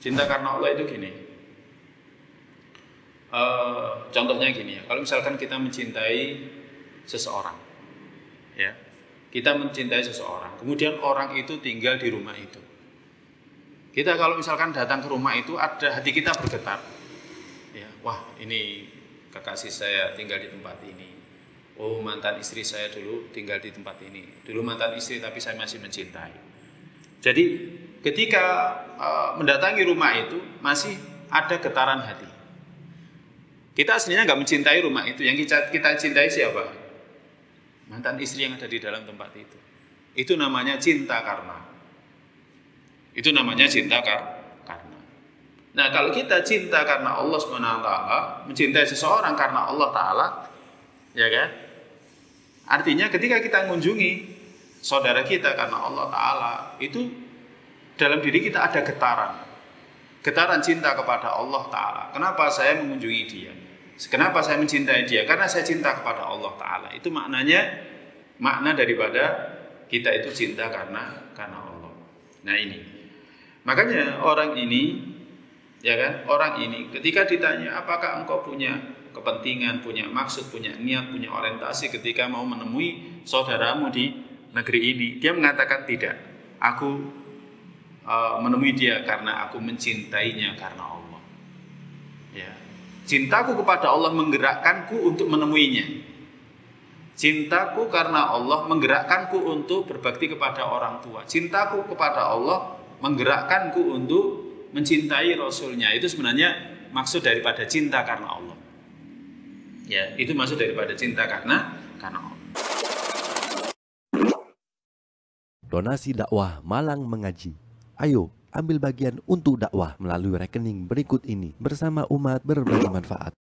Cinta karena Allah itu gini. Contohnya gini ya. Kalau misalkan kita mencintai seseorang, ya, kita mencintai seseorang, kemudian orang itu tinggal di rumah itu. Kita kalau misalkan datang ke rumah itu, ada hati kita bergetar. Ya, wah ini kekasih saya tinggal di tempat ini. Oh mantan istri saya dulu tinggal di tempat ini. Dulu mantan istri tapi saya masih mencintai. Jadi ketika mendatangi rumah itu masih ada getaran hati. Kita aslinya nggak mencintai rumah itu. Yang kita cintai siapa? Mantan istri yang ada di dalam tempat itu. Itu namanya cinta karena. Itu namanya cinta karena. Nah kalau kita cinta karena Allah SWT, mencintai seseorang karena Allah Ta'ala, ya kan? Artinya ketika kita mengunjungi saudara kita karena Allah Ta'ala, itu dalam diri kita ada getaran. Getaran cinta kepada Allah Ta'ala. Kenapa saya mengunjungi dia? Kenapa saya mencintai dia? Karena saya cinta kepada Allah Ta'ala. Itu maknanya, makna daripada kita itu cinta karena Allah. Nah ini. Makanya orang ini, ya kan? Orang ini ketika ditanya apakah engkau punya kepentingan, punya maksud, punya niat, punya orientasi ketika mau menemui saudaramu di negeri ini, dia mengatakan tidak. Aku menemui dia karena aku mencintainya karena Allah. Ya. Cintaku kepada Allah menggerakkanku untuk menemuinya. Cintaku karena Allah menggerakkanku untuk berbakti kepada orang tua. Cintaku kepada Allah menggerakkanku untuk mencintai Rasulnya. Itu sebenarnya maksud daripada cinta karena Allah. Ya, itu maksud daripada cinta karena Allah. Donasi dakwah Malang Mengaji. Ayo, ambil bagian untuk dakwah melalui rekening berikut ini bersama umat berbagi manfaat.